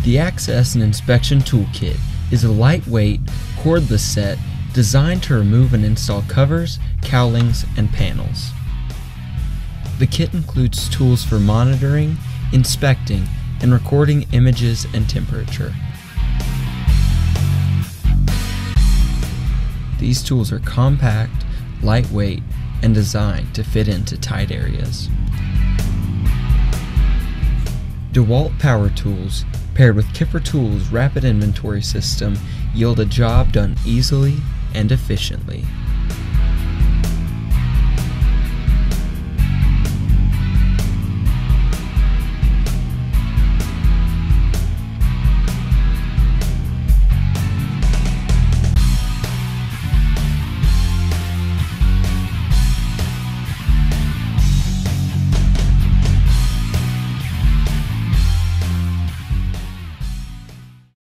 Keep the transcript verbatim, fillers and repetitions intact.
The Access and Inspection Toolkit is a lightweight, cordless set designed to remove and install covers, cowlings, and panels. The kit includes tools for monitoring, inspecting, and recording images and temperature. These tools are compact, lightweight, and designed to fit into tight areas. DeWalt power tools paired with KipperTool's rapid inventory system yield a job done easily and efficiently.